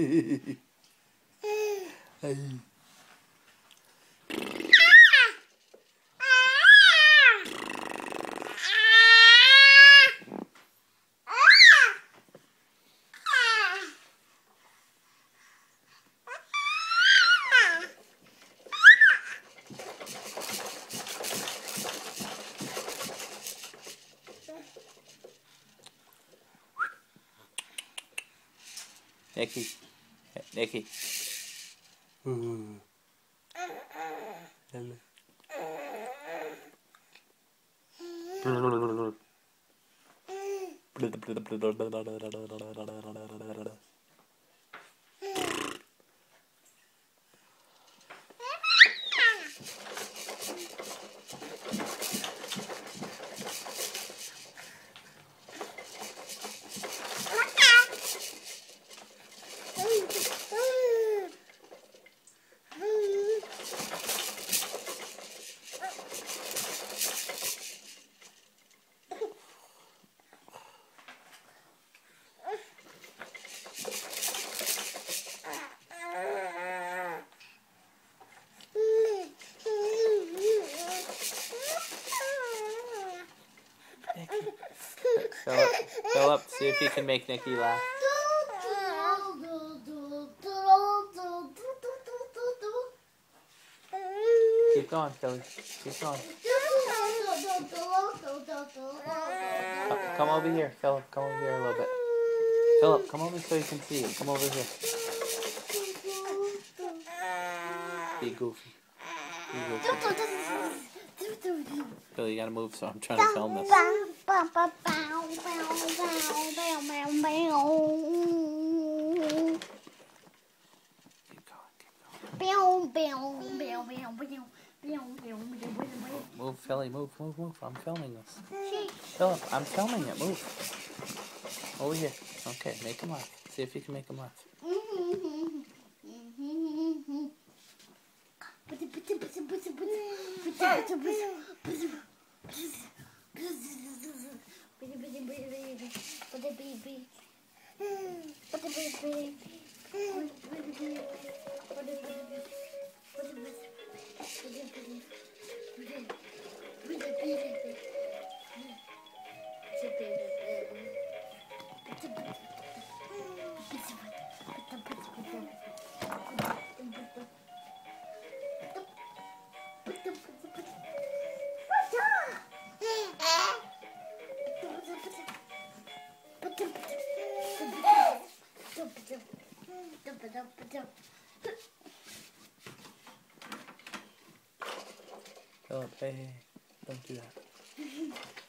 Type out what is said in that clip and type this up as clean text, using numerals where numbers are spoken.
Nikki. Nikki. Philip, see if you can make Nikki laugh. Keep going, Philly. Keep going. Come over here, Philip. Come over here a little bit. Philip, come over so you can see it. Come over here. Be goofy. Be goofy. Philly, you gotta move, so I'm trying to film this. Move, Philly, move. I'm filming this. Philip, I'm filming it. Move. Over here. Okay, make him laugh. See if you can make him laugh. Philip, hey, don't do that.